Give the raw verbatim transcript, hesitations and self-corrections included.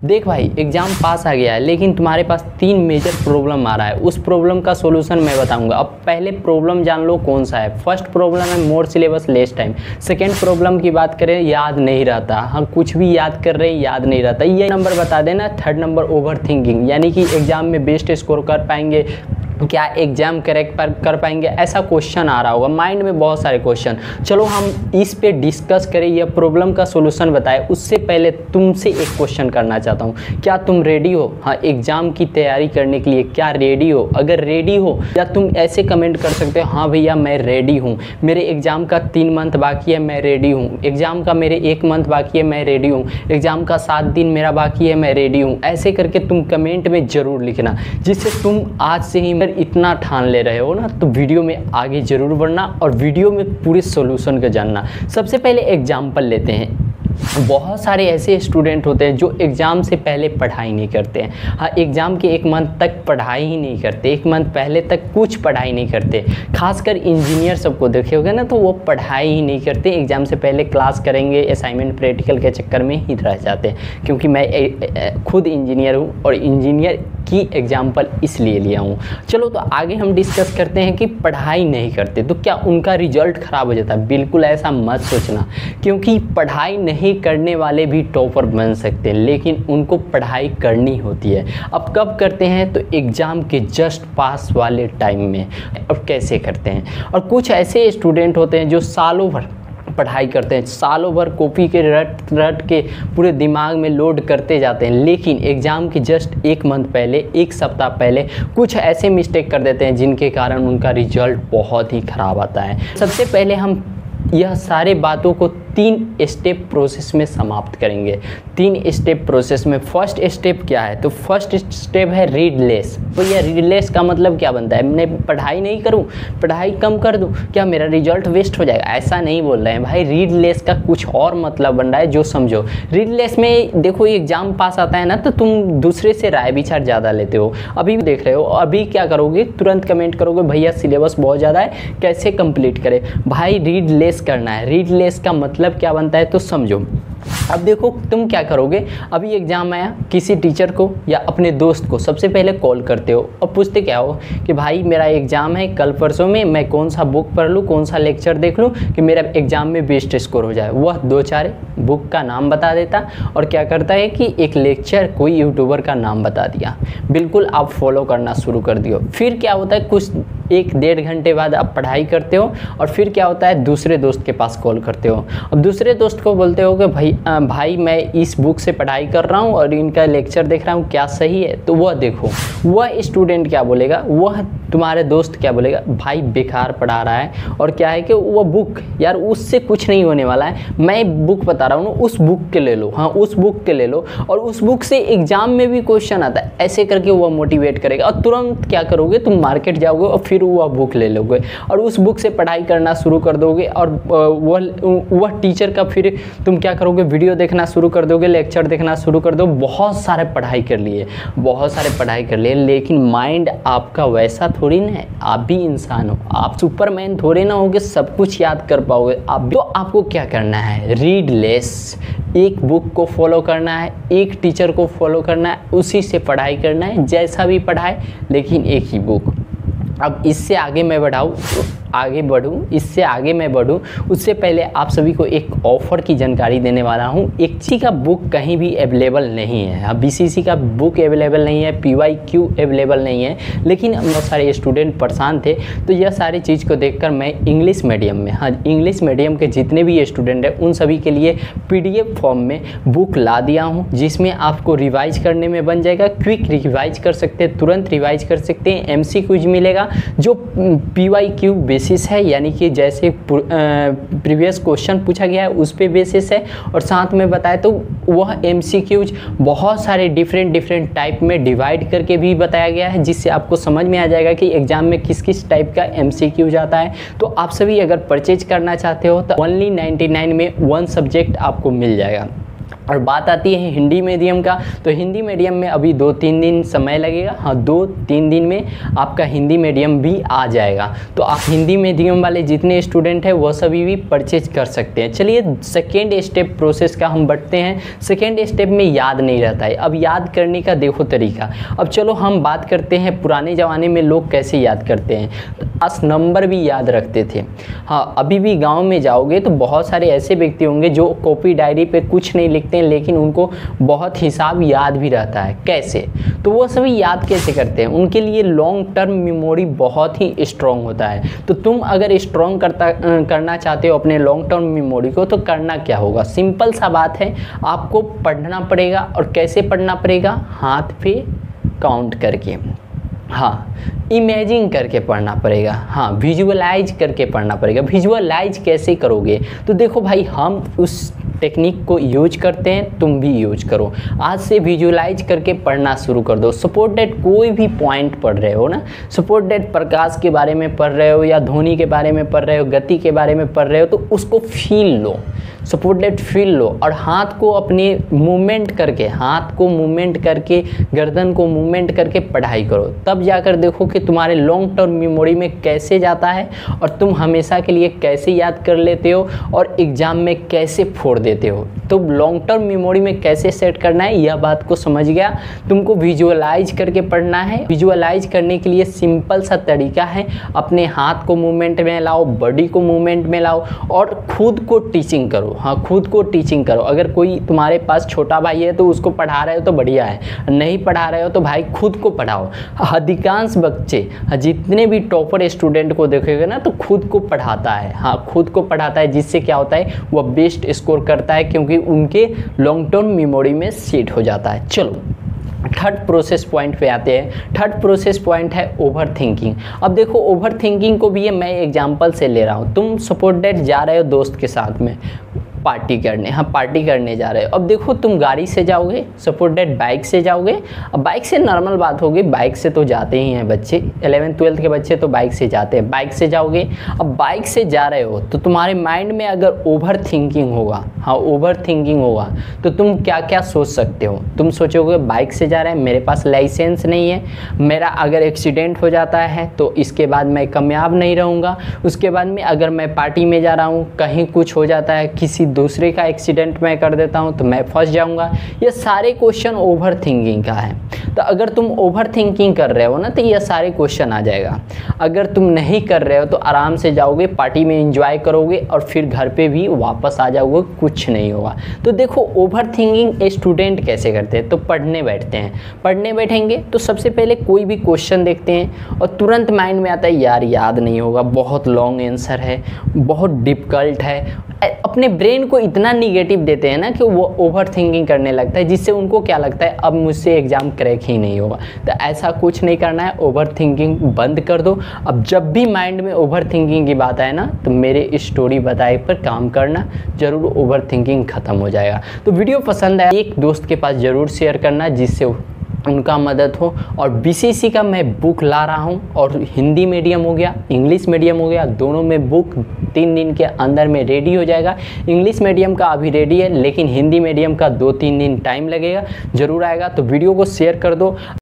देख भाई exam pass आ गया है, लेकिन तुम्हारे पास तीन मेजर प्रॉब्लम आ रहा है। उस प्रॉब्लम का सॉल्यूशन मैं बताऊंगा। अब पहले प्रॉब्लम जान लो कौन सा है। फर्स्ट प्रॉब्लम है more syllabus less time. Second problem की बात करें याद नहीं रहता, हाँ कुछ भी याद कर रहे हैं याद नहीं रहता। ये नंबर बता देना। थर्ड नंबर ओवर थिंकिंग, यानी कि एग्ज़ाम में बेस्ट स्कोर कर पाएंगे क्या, एग्जाम करेक्ट पर कर पाएंगे, ऐसा क्वेश्चन आ रहा होगा माइंड में, बहुत सारे क्वेश्चन। चलो हम इस पे डिस्कस करें, यह प्रॉब्लम का सॉल्यूशन बताए। उससे पहले तुमसे एक क्वेश्चन करना चाहता हूँ, क्या तुम रेडी हो हाँ एग्जाम की तैयारी करने के लिए? क्या रेडी हो? अगर रेडी हो या तुम ऐसे कमेंट कर सकते हो हाँ भैया मैं रेडी हूँ, मेरे एग्जाम का तीन मंथ बाकी है मैं रेडी हूँ, एग्जाम का मेरे एक मंथ बाकी है मैं रेडी हूँ, एग्जाम का सात दिन मेरा बाकी है मैं रेडी हूँ। ऐसे करके तुम कमेंट में ज़रूर लिखना, जिससे तुम आज से ही इतना ठान ले रहे हो ना, तो वीडियो में आगे जरूर बढ़ना और वीडियो में पूरे सॉल्यूशन का जानना। सबसे पहले एग्जाम्पल लेते हैं। बहुत सारे ऐसे स्टूडेंट होते हैं जो एग्ज़ाम से पहले पढ़ाई नहीं करते हैं। हाँ एग्ज़ाम के एक मंथ तक पढ़ाई ही नहीं करते, एक मंथ पहले तक कुछ पढ़ाई नहीं करते। खासकर इंजीनियर सबको देखे होगे ना, तो वो पढ़ाई ही नहीं करते। एग्ज़ाम से पहले क्लास करेंगे, असाइनमेंट प्रैक्टिकल के चक्कर में ही रह जाते हैं। क्योंकि मैं खुद इंजीनियर हूँ और इंजीनियर की एग्जाम्पल इसलिए लिया हूँ। चलो तो आगे हम डिस्कस करते हैं कि पढ़ाई नहीं करते तो क्या उनका रिजल्ट ख़राब हो जाता है? बिल्कुल ऐसा मत सोचना, क्योंकि पढ़ाई नहीं करने वाले भी टॉपर बन सकते हैं, लेकिन उनको पढ़ाई करनी होती है। अब कब करते हैं? तो एग्ज़ाम के जस्ट पास वाले टाइम में। अब कैसे करते हैं? और कुछ ऐसे स्टूडेंट होते हैं जो सालों भर पढ़ाई करते हैं, सालों भर कॉपी के रट रट के पूरे दिमाग में लोड करते जाते हैं, लेकिन एग्ज़ाम के जस्ट एक मंथ पहले, एक सप्ताह पहले कुछ ऐसे मिस्टेक कर देते हैं जिनके कारण उनका रिजल्ट बहुत ही ख़राब आता है। सबसे पहले हम यह सारे बातों को तीन स्टेप प्रोसेस में समाप्त करेंगे। तीन स्टेप प्रोसेस में फर्स्ट स्टेप क्या है? तो फर्स्ट स्टेप है रीड लेस। तो यह रीड लेस का मतलब क्या बनता है? मैं पढ़ाई नहीं करूं, पढ़ाई कम कर दूं, क्या मेरा रिजल्ट वेस्ट हो जाएगा? ऐसा नहीं बोल रहे हैं भाई। रीड लेस का कुछ और मतलब बन रहा है, जो समझो। रीड लेस में देखो एग्जाम पास आता है ना, तो तुम दूसरे से राय विचार ज़्यादा लेते हो। अभी भी देख रहे हो, अभी क्या करोगे? तुरंत कमेंट करोगे भैया सिलेबस बहुत ज़्यादा है, कैसे कंप्लीट करें? भाई रीड लेस करना है। रीड लेस का मतलब क्या बनता है तो समझो। अब देखो तुम क्या करोगे, अभी एग्जाम आया, किसी टीचर को या अपने दोस्त को सबसे पहले कॉल करते हो और पूछते क्या हो कि भाई मेरा एग्जाम है कल परसों में, मैं कौन सा बुक पढ़ लूँ, कौन सा लेक्चर देख लूँ कि मेरा एग्जाम में बेस्ट स्कोर हो जाए। वह दो चार बुक का नाम बता देता और क्या करता है कि एक लेक्चर कोई यूट्यूबर का नाम बता दिया, बिल्कुल आप फॉलो करना शुरू कर दियो। फिर क्या होता है, कुछ एक डेढ़ घंटे बाद आप पढ़ाई करते हो और फिर क्या होता है, दूसरे दोस्त के पास कॉल करते हो। अब दूसरे दोस्त को बोलते हो कि भाई आ, भाई मैं इस बुक से पढ़ाई कर रहा हूँ और इनका लेक्चर देख रहा हूँ, क्या सही है? तो वह देखो, वह स्टूडेंट क्या बोलेगा, वह तुम्हारे दोस्त क्या बोलेगा, भाई बेकार पढ़ा रहा है। और क्या है कि वह बुक यार उससे कुछ नहीं होने वाला है, मैं बुक बता रहा हूँ ना, उस बुक के ले लो, हाँ उस बुक के ले लो, और उस बुक से एग्जाम में भी क्वेश्चन आता है। ऐसे करके वह मोटिवेट करेगा और तुरंत क्या करोगे, तुम मार्केट जाओगे और फिर वह बुक ले लोगे और उस बुक से पढ़ाई करना शुरू कर दोगे। और वह वह टीचर का फिर तुम क्या करोगे, वीडियो देखना शुरू कर दोगे, लेक्चर देखना शुरू कर दो। बहुत सारे पढ़ाई कर लिए, बहुत सारे पढ़ाई कर लिए, लेकिन माइंड आपका वैसा थोड़ी ना है। आप भी इंसान हो, आप सुपरमैन थोड़े ना होगे सब कुछ याद कर पाओगे आप। तो आपको क्या करना है, रीड लेस, एक बुक को फॉलो करना है, एक टीचर को फॉलो करना है, उसी से पढ़ाई करना है, जैसा भी पढ़ाए लेकिन एक ही बुक। अब इससे आगे मैं बढ़ाऊँ आगे बढ़ूँ इससे आगे मैं बढ़ूँ उससे पहले आप सभी को एक ऑफ़र की जानकारी देने वाला हूँ। एक सी का बुक कहीं भी अवेलेबल नहीं है, अब बीसीसी का बुक अवेलेबल नहीं है, पीवाईक्यू अवेलेबल नहीं है, लेकिन बहुत सारे स्टूडेंट परेशान थे। तो यह सारी चीज़ को देखकर मैं इंग्लिश मीडियम में, हाँ इंग्लिश मीडियम के जितने भी स्टूडेंट हैं उन सभी के लिए पीडीएफ फॉर्म में बुक ला दिया हूँ, जिसमें आपको रिवाइज करने में बन जाएगा। क्विक रिवाइज कर सकते हैं, तुरंत रिवाइज कर सकते हैं। एमसीक्यूज मिलेगा जो पीवाईक्यू बेसिस है, यानी कि जैसे प्रीवियस क्वेश्चन पूछा गया है उस पे बेसिस है, और साथ में बताए तो वह एमसीक्यूज बहुत सारे डिफरेंट डिफरेंट टाइप में डिवाइड करके भी बताया गया है, जिससे आपको समझ में आ जाएगा कि एग्जाम में किस किस टाइप का एमसीक्यूज आता है। तो आप सभी अगर परचेज करना चाहते हो तो ओनली नाइन्टी नाइन में वन सब्जेक्ट आपको मिल जाएगा। और बात आती है हिंदी मीडियम का, तो हिंदी मीडियम में अभी दो तीन दिन समय लगेगा। हाँ, दो तीन दिन में आपका हिंदी मीडियम भी आ जाएगा। तो आप हिंदी मीडियम वाले जितने स्टूडेंट हैं वो सभी भी परचेज कर सकते हैं। चलिए सेकेंड स्टेप प्रोसेस का हम बढ़ते हैं। सेकेंड स्टेप में याद नहीं रहता है। अब याद करने का देखो तरीका। अब चलो हम बात करते हैं पुराने ज़माने में लोग कैसे याद करते हैं। तो दस नंबर भी याद रखते थे। हाँ, अभी भी गाँव में जाओगे तो बहुत सारे ऐसे व्यक्ति होंगे जो कॉपी डायरी पर कुछ नहीं लिखते हैं, लेकिन उनको बहुत हिसाब याद भी रहता है। कैसे? तो वो सभी याद कैसे करते हैं? उनके लिए लॉन्ग टर्म मेमोरी बहुत ही स्ट्रॉन्ग होता है। तो तुम अगर स्ट्रॉन्ग करता करना चाहते हो अपने लॉन्ग टर्म मेमोरी को, तो करना क्या होगा? सिंपल सा बात है, आपको पढ़ना पड़ेगा। और कैसे पढ़ना पड़ेगा? हाथ पे काउंट करके, हाँ, इमेजिन करके पढ़ना पड़ेगा। हाँ, विजुअलाइज करके पढ़ना पड़ेगा। विजुअलाइज कैसे करोगे? तो देखो भाई, हम उस टेक्निक को यूज करते हैं, तुम भी यूज करो। आज से विजुअलाइज करके पढ़ना शुरू कर दो। सपोज दैट कोई भी पॉइंट पढ़ रहे हो ना, सपोज दैट प्रकाश के बारे में पढ़ रहे हो या धोनी के बारे में पढ़ रहे हो, गति के बारे में पढ़ रहे हो, तो उसको फील लो। सपोज दैट फील लो और हाथ को अपने मूवमेंट करके, हाथ को मूवमेंट करके, गर्दन को मूवमेंट करके पढ़ाई करो। तब जाकर देखो कि तुम्हारे लॉन्ग टर्म मेमोरी में कैसे जाता है और तुम हमेशा के लिए कैसे याद कर लेते हो और एग्ज़ाम में कैसे फोड़ देते हो। तो लॉन्ग टर्म मेमोरी में कैसे सेट करना है, यह बात को समझ गया। तुमको विजुअलाइज करके पढ़ना है। विजुअलाइज करने के लिए सिंपल सा तरीका है, अपने हाथ को मूवमेंट में लाओ, बॉडी को मूवमेंट में लाओ और खुद को टीचिंग करो। हाँ, खुद को टीचिंग करो। अगर कोई तुम्हारे पास छोटा भाई है तो उसको पढ़ा रहे हो तो बढ़िया है, नहीं पढ़ा रहे हो तो भाई खुद को पढ़ाओ। अधिकांश बच्चे, जितने भी टॉपर स्टूडेंट को देखोगे ना, तो खुद को पढ़ाता है। हाँ, खुद को पढ़ाता है, जिससे क्या होता है, वह बेस्ट स्कोर करता है, क्योंकि उनके लॉन्ग टर्म मेमोरी में सेट हो जाता है। चलो थर्ड प्रोसेस पॉइंट पे आते हैं। थर्ड प्रोसेस पॉइंट है ओवर थिंकिंग। अब देखो, ओवर थिंकिंग को भी मैं एग्जांपल से ले रहा हूँ। तुम सपोज दैट जा रहे हो दोस्त के साथ में पार्टी करने, हाँ पार्टी करने जा रहे हो। अब देखो, तुम गाड़ी से जाओगे, सपोज दैट बाइक से जाओगे। अब बाइक से नॉर्मल बात होगी, बाइक से तो जाते ही हैं बच्चे, इलेवेंथ ट्वेल्थ के बच्चे तो बाइक से जाते हैं। बाइक से जाओगे, अब बाइक से जा रहे हो तो तुम्हारे माइंड में अगर ओवर थिंकिंग होगा, हाँ ओवर थिंकिंग होगा, तो तुम क्या क्या सोच सकते हो? तुम सोचोगे बाइक से जा रहे हैं, मेरे पास लाइसेंस नहीं है, मेरा अगर एक्सीडेंट हो जाता है तो इसके बाद मैं कामयाब नहीं रहूँगा। उसके बाद में अगर मैं पार्टी में जा रहा हूँ, कहीं कुछ हो जाता है, किसी दूसरे का एक्सीडेंट मैं कर देता हूं तो मैं फंस जाऊंगा। ये सारे क्वेश्चन ओवर थिंकिंग का है। तो अगर तुम ओवर थिंकिंग कर रहे हो ना, तो ये सारे क्वेश्चन आ जाएगा। अगर तुम नहीं कर रहे हो तो आराम से जाओगे, पार्टी में एंजॉय करोगे और फिर घर पे भी वापस आ जाओगे, कुछ नहीं होगा। तो देखो, ओवर थिंकिंग स्टूडेंट कैसे करते हैं? तो पढ़ने बैठते हैं। पढ़ने बैठेंगे तो सबसे पहले कोई भी क्वेश्चन देखते हैं और तुरंत माइंड में आता है, यार याद नहीं होगा, बहुत लॉन्ग आंसर है, बहुत डिफिकल्ट है। अपने ब्रेन को इतना निगेटिव देते हैं ना कि वो ओवर थिंकिंग करने लगता है, जिससे उनको क्या लगता है, अब मुझसे एग्जाम क्रैक ही नहीं होगा। तो ऐसा कुछ नहीं करना है, ओवर थिंकिंग बंद कर दो। अब जब भी माइंड में ओवर थिंकिंग की बात आए ना, तो मेरे स्टोरी बताए पर काम करना, जरूर ओवर थिंकिंग खत्म हो जाएगा। तो वीडियो पसंद आया, एक दोस्त के पास जरूर शेयर करना, जिससे उनका मदद हो। और बीसीसी का मैं बुक ला रहा हूं, और हिंदी मीडियम हो गया, इंग्लिश मीडियम हो गया, दोनों में बुक तीन दिन के अंदर में रेडी हो जाएगा। इंग्लिश मीडियम का अभी रेडी है, लेकिन हिंदी मीडियम का दो तीन दिन टाइम लगेगा, ज़रूर आएगा। तो वीडियो को शेयर कर दो।